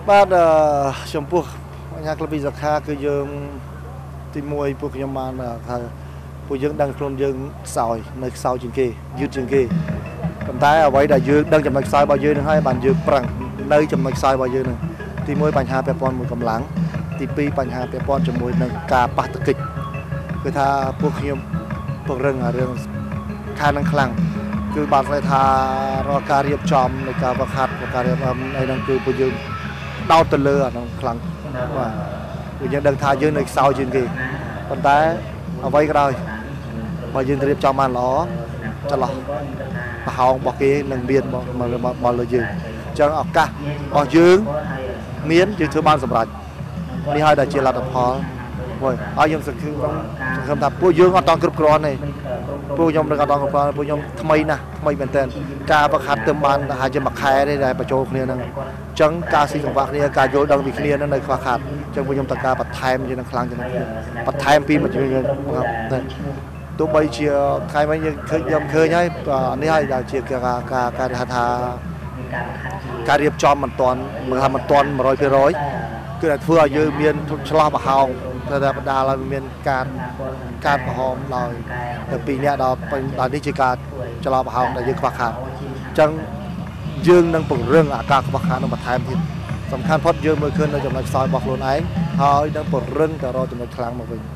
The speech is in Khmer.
បាទចំពោះអាញាក្លឹបវិសាខាគឺយើងទីមួយពួកខ្ញុំបានថាពួកយើងដឹងខ្លួនយើងខ្សោយនៅខ្សោយជាងគេយឺតជាងគេប៉ុន្តែអ្វីដែលយើងដឹងចំណុចខ្សោយរបស់យើងនឹងហើយបានយើងប្រឹងនៅចំណុចខ្សោយរបស់យើងនឹងទីមួយបញ្ហាពាក់ព័ន្ធមួយកម្លាំងទីពីរបញ្ហាពាក់ព័ន្ធជាមួយនឹងការប៉ះទង្គិចគឺថាពួកខ្ញុំពង្រឹងរឿងខាងនឹងខ្លាំងគឺបានស្ដីថារាល់ការរៀបចំនៃការវឹកហាត់ការរៀបអីហ្នឹងគឺពួកយើងដោតទៅលើអាហ្នឹងខ្លាំងបាទពួកយើងដឹងថាយើងនៅខ្សោយជាងគេប៉ុន្តែអ្វីក៏ដោយបើយើងរៀបចំបានល្អចន្លោះប្រហោងរបស់គេនឹងមានមកលើយើងអញ្ចឹងឱកាសរបស់យើងមានយើងធ្វើបានសម្រេចនេះហើយដែលជាលទ្ធផលហើយខ្ញុំសង្ឃឹមថាពួកយើងអត់តគ្រប់គ្រាន់ទេពួកខ្ញុំនឹងអត់តគ្រប់គ្រាន់ពួកខ្ញុំថ្មីណាស់ថ្មីមែនទែនការវឹកហាត់ទៅបានហាក់ជាមួយខែទេដែលបញ្ចូលគ្នាហ្នឹងអញ្ចឹងការស៊ីសង្វាក់គ្នាការយល់ដឹងពីគ្នាហ្នឹងនៅខ្វះខាតអញ្ចឹងពួកខ្ញុំត្រូវការបន្ថែមជាងនឹងខ្លាំងជាងនេះបន្ថែមពីមួយយើងទោះបីជាថ្ងៃមិញខ្ញុំឃើញហើយនេះហើយដែលជាការថាការរៀបចំមិនទាន់មើលថាមិនទាន់ 100% គឺតែធ្វើឲ្យយើងមានឆ្លោះប្រហោងតែបណ្ដាលឲ្យមានការប្រហោងដោយតែពីរនាក់ដល់នេះជាការឆ្លោះប្រហោងដែលយើងខ្វះខាតអញ្ចឹងយើងនឹងពង្រឹងអាការខ្វះខាតនឹងបន្ថែមទៀតសំខាន់ផុតយើងមើលឃើញនៅចំណុចខ្សោយរបស់ខ្លួនឯងហើយនឹងពង្រឹងទៅរកចំណុចខ្លាំងមកវិញ